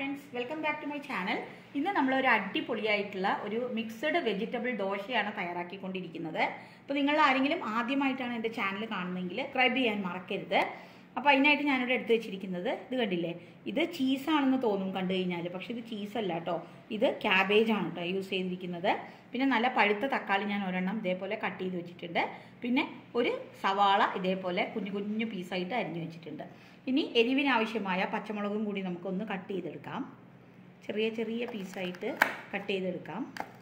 friends, welcome back to my channel. ഇന്ന് നമ്മൾ ഒരു അടിപൊളിയായിട്ടുള്ള ഒരു മിക്സ്ഡ് വെജിറ്റബിൾ ദോശയാണ് തയ്യാറാക്കിക്കൊണ്ടിരിക്കുന്നത്. അപ്പോൾ നിങ്ങൾ ആരെങ്കിലും ആദ്യമായിട്ടാണ് എൻ്റെ ചാനൽ കാണുന്നതെങ്കിൽ സബ്സ്ക്രൈബ് ചെയ്യാൻ മറക്കരുത്. അപ്പോൾ അതിനായിട്ട് ഞാനിവിടെ എടുത്തു വെച്ചിരിക്കുന്നത് ഇത് കണ്ടില്ലേ, ഇത് ചീസാണെന്ന് തോന്നും കണ്ടു കഴിഞ്ഞാൽ, പക്ഷെ ഇത് ചീസല്ല കേട്ടോ, ഇത് ക്യാബേജ് ആണ് കേട്ടോ യൂസ് ചെയ്തിരിക്കുന്നത്. പിന്നെ നല്ല പഴുത്ത തക്കാളി ഞാൻ ഒരെണ്ണം ഇതേപോലെ കട്ട് ചെയ്ത് വെച്ചിട്ടുണ്ട്. പിന്നെ ഒരു സവാള ഇതേപോലെ കുഞ്ഞു കുഞ്ഞു പീസായിട്ട് അരിഞ്ഞു വെച്ചിട്ടുണ്ട്. ഇനി എരിവിനാവശ്യമായ പച്ചമുളകും കൂടി നമുക്കൊന്ന് കട്ട് ചെയ്തെടുക്കാം. ചെറിയ ചെറിയ പീസായിട്ട് കട്ട് ചെയ്തെടുക്കാം.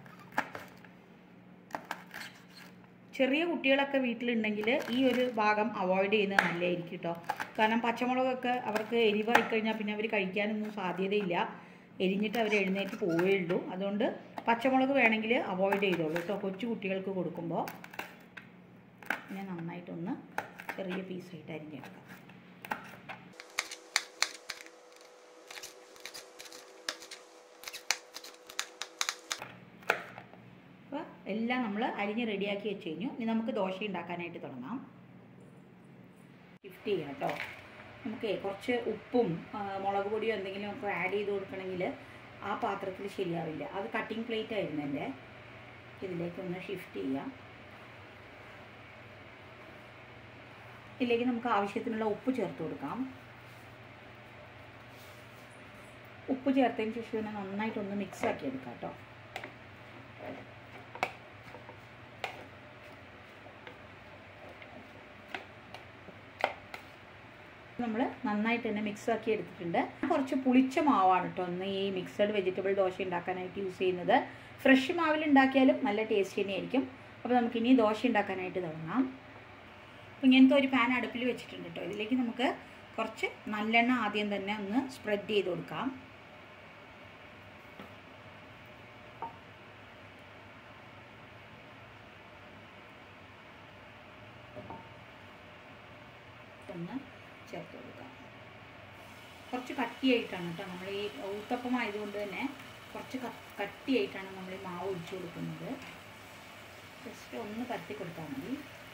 ചെറിയ കുട്ടികളൊക്കെ വീട്ടിലുണ്ടെങ്കിൽ ഈ ഒരു ഭാഗം അവോയ്ഡ് ചെയ്യുന്നത് നല്ലതായിരിക്കും കേട്ടോ. കാരണം പച്ചമുളകൊക്കെ അവർക്ക് എരിവായി കഴിഞ്ഞാൽ പിന്നെ അവർ കഴിക്കാനൊന്നും സാധ്യതയില്ല, എരിഞ്ഞിട്ട് അവർ എഴുന്നേറ്റ് പോവുകയുള്ളൂ. അതുകൊണ്ട് പച്ചമുളക് വേണമെങ്കിൽ അവോയ്ഡ് ചെയ്തോളൂ കേട്ടോ കൊച്ചു കുട്ടികൾക്ക് കൊടുക്കുമ്പോൾ. പിന്നെ നന്നായിട്ടൊന്ന് ചെറിയ പീസായിട്ട് അരിഞ്ഞെടുക്കാം. അപ്പോൾ എല്ലാം നമ്മൾ അരിഞ്ഞ് റെഡിയാക്കി വെച്ച് കഴിഞ്ഞു. ഇനി നമുക്ക് ദോശ ഉണ്ടാക്കാനായിട്ട് തുടങ്ങാം. ഷിഫ്റ്റ് ചെയ്യാം കേട്ടോ. നമുക്ക് കുറച്ച് ഉപ്പും മുളക് പൊടിയോ എന്തെങ്കിലും ഒക്കെ ആഡ് ചെയ്ത് കൊടുക്കണമെങ്കിൽ ആ പാത്രത്തിൽ ശരിയാവില്ല. അത് കട്ടിംഗ് പ്ലേറ്റ് ആയിരുന്നു എൻ്റെ. ഇതിലേക്കൊന്ന് ഷിഫ്റ്റ് ചെയ്യാം. ഇതിലേക്ക് നമുക്ക് ആവശ്യത്തിനുള്ള ഉപ്പ് ചേർത്ത് കൊടുക്കാം. ഉപ്പ് ചേർത്തതിന് ശേഷം ഇതിനെ നന്നായിട്ടൊന്ന് മിക്സ് ആക്കി എടുക്കാം കേട്ടോ. നമ്മൾ നന്നായിട്ട് തന്നെ മിക്സ് ആക്കി എടുത്തിട്ടുണ്ട്. കുറച്ച് പുളിച്ച മാവാണ് കേട്ടോ ഒന്ന് ഈ മിക്സഡ് വെജിറ്റബിൾ ദോശ ഉണ്ടാക്കാനായിട്ട് യൂസ് ചെയ്യുന്നത്. ഫ്രഷ് മാവിൽ ഉണ്ടാക്കിയാലും നല്ല ടേസ്റ്റ് തന്നെയായിരിക്കും. അപ്പോൾ നമുക്കിനി ദോശ ഉണ്ടാക്കാനായിട്ട് തുടങ്ങാം. അപ്പോൾ ഇങ്ങനത്തെ ഒരു പാൻ അടുപ്പിൽ വെച്ചിട്ടുണ്ട് കേട്ടോ. ഇതിലേക്ക് നമുക്ക് കുറച്ച് നല്ലെണ്ണ ആദ്യം തന്നെ ഒന്ന് സ്പ്രെഡ് ചെയ്ത് കൊടുക്കാം. ഒന്ന് ചേർത്ത് കൊടുക്കാം. കുറച്ച് കട്ടിയായിട്ടാണ് കേട്ടോ, നമ്മൾ ഈ ഊത്തപ്പം ആയതുകൊണ്ട് തന്നെ കുറച്ച് കട്ടിയായിട്ടാണ് നമ്മൾ ഈ മാവ് ഒഴിച്ചു കൊടുക്കുന്നത്. ജസ്റ്റ് ഒന്ന് തട്ടി കൊടുത്താൽ മതി.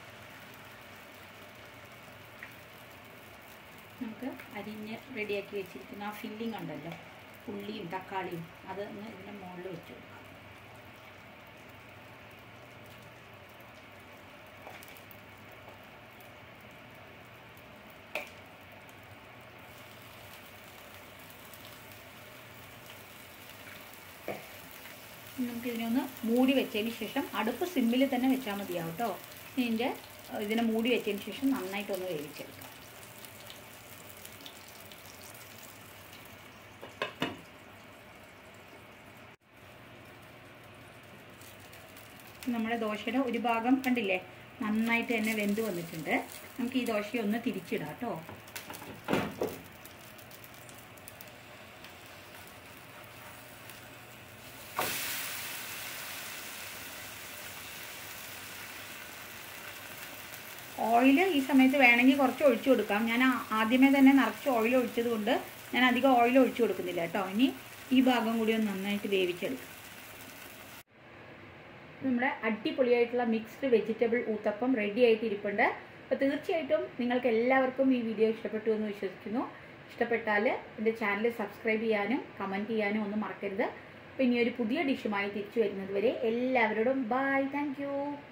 നമുക്ക് അരിഞ്ഞ് റെഡിയാക്കി വെച്ചിരിക്കുന്ന ആ ഫില്ലിംഗ് ഉണ്ടല്ലോ, ഉള്ളിയും തക്കാളിയും, അത് ഒന്ന് ഇതിൻ്റെ മുകളിൽ വെച്ച് കൊടുക്കാം. നമുക്ക് ഇതിനൊന്ന് മൂടി വെച്ചതിന് ശേഷം അടുപ്പ് സിമ്മിൽ തന്നെ വെച്ചാൽ മതിയാവും കേട്ടോ. ഇതിനെ മൂടി വെച്ചതിന് ശേഷം നന്നായിട്ടൊന്ന് വേവിച്ചെടുക്കാം. നമ്മുടെ ദോശയുടെ ഒരു ഭാഗം കണ്ടില്ലേ, നന്നായിട്ട് തന്നെ വെന്ത് വന്നിട്ടുണ്ട്. നമുക്ക് ഈ ദോശയൊന്ന് തിരിച്ചിടാം കേട്ടോ. ഓയിൽ ഈ സമയത്ത് വേണമെങ്കിൽ കുറച്ച് ഒഴിച്ചു കൊടുക്കാം. ഞാൻ ആദ്യമേ തന്നെ നിറച്ച് ഓയിൽ ഒഴിച്ചത് കൊണ്ട് ഞാൻ അധികം ഓയിൽ ഒഴിച്ചു കൊടുക്കുന്നില്ല കേട്ടോ. ഇനി ഈ ഭാഗം കൂടി ഒന്ന് നന്നായിട്ട് വേവിച്ചെടുക്കാം. നമ്മുടെ അടിപൊളിയായിട്ടുള്ള മിക്സ്ഡ് വെജിറ്റബിൾ ഊത്തപ്പം റെഡി ആയിട്ട് ഇരിപ്പുണ്ട്. അപ്പോൾ തീർച്ചയായിട്ടും നിങ്ങൾക്ക് എല്ലാവർക്കും ഈ വീഡിയോ ഇഷ്ടപ്പെട്ടു എന്ന് വിശ്വസിക്കുന്നു. ഇഷ്ടപ്പെട്ടാൽ എൻ്റെ ചാനൽ സബ്സ്ക്രൈബ് ചെയ്യാനും കമൻറ്റ് ചെയ്യാനും ഒന്നും മറക്കരുത്. അപ്പോൾ ഇനി ഒരു പുതിയ ഡിഷുമായി തിരിച്ചു വരുന്നത് വരെ എല്ലാവരോടും ബൈ, താങ്ക് യു.